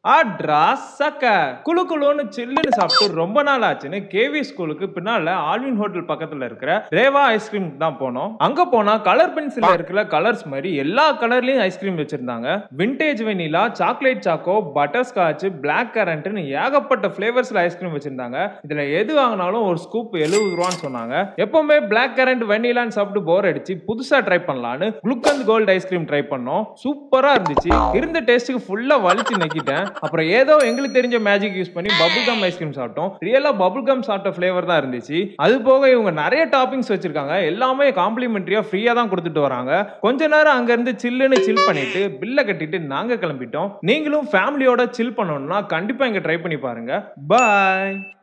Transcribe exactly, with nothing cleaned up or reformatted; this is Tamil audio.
ஆட்ரா சக்க குளு குளுன்னு சில்லுன்னு சாப்பிட்டு ரொம்ப நாள் ஆச்சுன்னு கேவி ஸ்கூலுக்கு பின்னால ஆல்வின் ஹோட்டல் பக்கத்துல இருக்கிற ரேவா ஐஸ்கிரீம் தான் போனோம். அங்க போனா கலர் பென்சில் இருக்கிற கலர்ஸ் மாதிரி எல்லா கலர்லயும் ஐஸ்கிரீம் வச்சிருந்தாங்க. Vintage vanilla, chocolate choco, butterscotch, black கரண்ட்னு ஏகப்பட்ட பிளேவர்ஸ்ல ஐஸ்கிரீம் வச்சிருந்தாங்க. இதுல எது வாங்கினாலும் ஒரு ஸ்கூப் எழுபது ரூபான்னு சொன்னாங்க. எப்பவுமே பிளாக் கரண்ட் வெனிலான்னு சாப்பிட்டு போர் அடிச்சு புதுசா ட்ரை பண்ணலான்னு குளுக்கன் கோல்ட் ஐஸ்கிரீம் ட்ரை பண்ணோம். சூப்பரா இருந்துச்சு. இருந்த டேஸ்ட்டுக்கு ஃபுல்லா வலிச்சு நக்கிட்டேன். அப்புறம் ஏதோ எங்களுக்கு தெரிஞ்ச மேஜிக் யூஸ் பண்ணி பபிள் கம் ஐஸ்கிரீம் சாப்பிட்டோம். ரியலா பபிள் கம் சாப்பிட்ட ஃபிளேவர் தான் இருந்துச்சு. அது போக இவங்க நிறைய டாப்பிங்ஸ் வச்சிருக்காங்க. எல்லாமே காம்ப்ளிமெண்டரியா ஃப்ரீயா தான் கொடுத்துட்டு வராங்க. கொஞ்ச நேரம் அங்க இருந்து சில்லுன்னு சில் பண்ணிட்டு பில்ல கட்டிட்டு நாங்க கிளம்பிட்டோம். நீங்களும் ஃபேமிலியோட சில் பண்ணணும்னா கண்டிப்பா இங்க ட்ரை பண்ணி பாருங்க. பாய்.